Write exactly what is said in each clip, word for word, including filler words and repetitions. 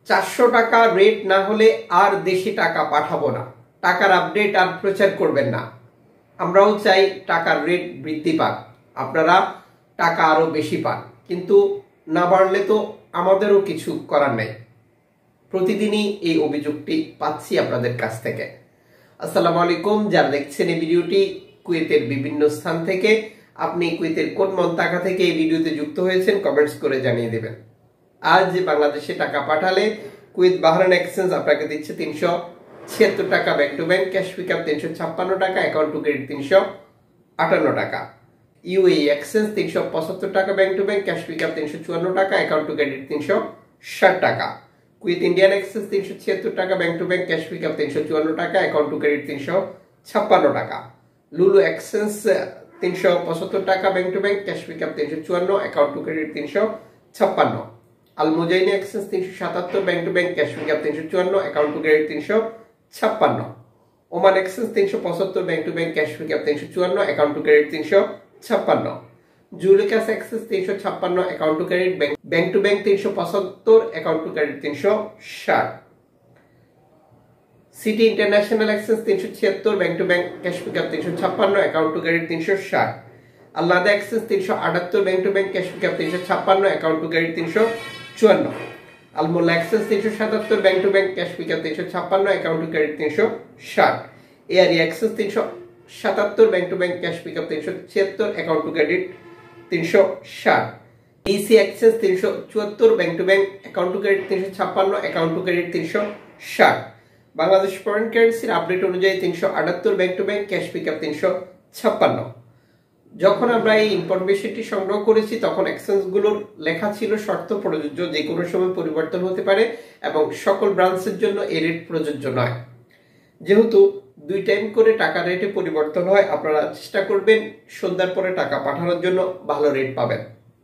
চারশো টাকা রেট না হলে আর দেশে টাকা পাঠাবো না, টাকার আপডেট আর প্রচার করবেন না। আমরাও চাই টাকার রেট বৃদ্ধি পাক, আপনারা টাকা আরো বেশি পান, কিন্তু না বাড়লে তো আমাদেরও কিছু করার নেই। প্রতিদিনই এই অভিযোগটি পাচ্ছি আপনাদের কাছ থেকে। আসসালামু আলাইকুম, যারা দেখছেন এই ভিডিওটি কুয়েতের বিভিন্ন স্থান থেকে, আপনি কুয়েতের কোন মন্তাকা থেকে এই ভিডিওতে যুক্ত হয়েছেন কমেন্টস করে জানিয়ে দেবেন। আজ বাংলাদেশে টাকা পাঠালে কুয়েত বাহরাইন এক্সচেঞ্জ আপনাকে দিচ্ছে তিনশো ছিয়াত্তর টাকা bank to bank, cash pickup তিনশো ছাপ্পান্ন টাকা, অ্যাকাউন্ট টু ক্রেডিট তিনশো আটান্ন টাকা। ইউএই এক্সচেঞ্জ তিনশো পঁচাত্তর টাকা bank to bank, cash pickup তিনশো চুয়ান্ন টাকা, অ্যাকাউন্ট টু ক্রেডিট তিনশো ষাট টাকা। কুয়েত ইন্ডিয়ান এক্সচেঞ্জ তিনশো ছিয়াত্তর টাকা bank to bank, cash pickup তিনশো চুয়ান্ন টাকা, অ্যাকাউন্ট টু ক্রেডিট তিনশো ছাপ্পান্ন টাকা। লুলু এক্সচেঞ্জ তিনশো পঁচাত্তর টাকা bank to bank, cash pickup তিনশো চুয়ান্ন, অ্যাকাউন্ট টু ক্রেডিট তিনশো ছাপ্পান্ন। আল মুজাইনি এক্সচেঞ্জ তিনশো সাতাত্তর bank to bank, cash pickup তিনশো চুয়ান্ন, অ্যাকাউন্ট টু ক্রেডিট তিনশো ছাপ্পান্ন। ওমান এক্সচেঞ্জ তিনশো পঁচাত্তর bank to bank, cash pickup তিনশো চুয়ান্ন, অ্যাকাউন্ট টু ক্রেডিট তিনশো ছাপ্পান্ন। জুলিকাস এক্সচেঞ্জ তিনশো ছাপ্পান্ন, account to credit bank to bank তিনশো পঁচাত্তর, অ্যাকাউন্ট টু ক্রেডিট তিনশো ষাট। সিটি ইন্টারন্যাশনাল এক্সচেঞ্জ তিনশো ছিয়াত্তর bank to bank, cash pickup তিনশো ছাপ্পান্ন, অ্যাকাউন্ট টু ক্রেডিট তিনশো ষাট। আল্লাদা এক্সচেঞ্জ তিনশো আটাত্তর bank to bank, cash pickup তিনশো ছাপ্পান্ন, অ্যাকাউন্ট টু ক্রেডিট তিনশো চুয়ান্ন। আলমোল্লা এক্সচেঞ্জ তিনশো সাতাত্তর bank to bank, cash pickup তিনশো ছাপ্পান্ন, অ্যাকাউন্ট টু ক্রেডিট তিনশো ষাট। এআরই এক্সচেঞ্জ তিনশো সাতাত্তর bank to bank, cash pickup তিনশো ছিয়াত্তর, অ্যাকাউন্ট টু ক্রেডিট তিনশো ষাট। ইসি এক্সচেঞ্জ তিনশো চুয়াত্তর bank to bank, account to credit তিনশো ছাপ্পান্ন, অ্যাকাউন্ট টু ক্রেডিট তিনশো ষাট। বাংলাদেশ ফরেন কারেন্সির আপডেট অনুযায়ী তিনশো আটাত্তর bank to bank, cash pickup তিনশো ছাপ্পান্ন। যখন আমরা এই ইনফরমেশনটি সংগ্রহ করেছি তখন এক্সচেঞ্জগুলোর লেখা ছিল শর্ত প্রযোজ্য, যে কোনো সময় পরিবর্তন হতে পারে এবং সকল ব্রাঞ্চের জন্য এই রেট প্রযোজ্য নয়। যেহেতু দুই টাইম করে টাকা রেটে পরিবর্তন হয়, আপনারা চেষ্টা করবেন সন্ধ্যার পরে টাকা পাঠানোর জন্য, ভালো রেট পাবেন।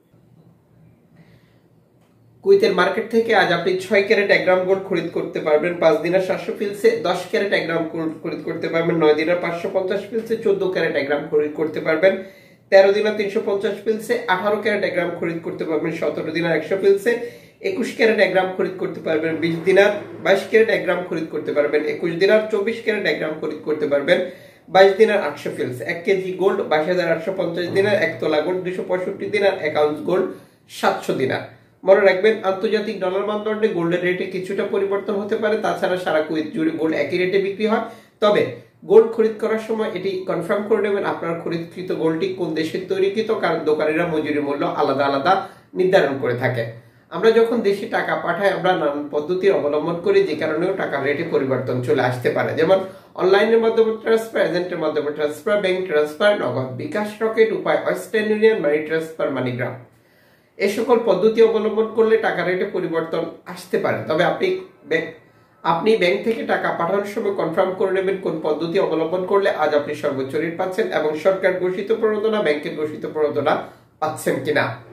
কুয়েতের মার্কেট থেকে আজ আপনি ছয় ক্যারেট এক গ্রাম গোল্ড খরিদ করতে পারবেন পাঁচ দিনের সাতশো ফিলসে, দশ ক্যারেট এক গ্রাম গোল্ড খরিদ করতে পারবেন নয় দিনের পাঁচশো পঞ্চাশ ফিলসে, চোদ্দ ক্যারেট এক গ্রাম খরিদ করতে পারবেন তেরো দিনের তিনশো পঞ্চাশ ফিলসে, আঠারো ক্যারেট এক গ্রাম খরিদ করতে পারবেন সতেরো দিনের একশো ফিলসে, একুশ ক্যারেট এক গ্রাম খরিদ করতে পারবেন বিশ দিনার, বাইশ ক্যারেট এক গ্রাম খরিদ করতে পারবেন একুশ দিনার, চব্বিশ ক্যারেট এক গ্রাম খরিদ করতে পারবেন বাইশ দিনার আটশো ফিলস। এক কেজি গোল্ড বাইশ হাজার আটশো পঞ্চাশ দিনার, এক তোলা গোল্ড দুশো পঁয়ষট্টি দিনার, এক আউন্স গোল্ড সাতশো দিনার। মনে রাখবেন, আন্তর্জাতিক ডলার মানদণ্ডে গোল্ডের রেটে কিছুটা পরিবর্তন হতে পারে, তাছাড়া সারা কুয়েত জুড়ে গোল্ড একই রেটে বিক্রি হয়। তবে গোল্ড খরিদ করার সময় এটি কনফার্ম করে নেবেন আপনার খরিদকৃত গোল্ডটি কোন দেশের তৈরিকৃত, কারণ দোকানিরা মজুরি মূল্য আলাদা আলাদা নির্ধারণ করে থাকে। আমরা যখন দেশে টাকা পাঠাই আমরা নানান পদ্ধতি অবলম্বন করি, যে কারণেও টাকার রেটে পরিবর্তন চলে আসতে পারে, যেমন অনলাইনের মাধ্যমে ট্রান্সফার, এজেন্টের মাধ্যমে transfer, bank transfer, Nagad, bKash, Rocket, Upay, Western Union, money transfer, MoneyGram. এই সকল পদ্ধতি অবলম্বন করলে টাকা রেটে পরিবর্তন আসতে পারে। তবে আপনি আপনি ব্যাংক থেকে টাকা পাঠানোর সময় কনফার্ম করে নেবেন কোন পদ্ধতি অবলম্বন করলে আজ আপনি সর্বোচ্চ রেট পাচ্ছেন এবং সরকার ঘোষিত প্রণোদনা, ব্যাংকের ঘোষিত প্রণোদনা পাচ্ছেন কিনা।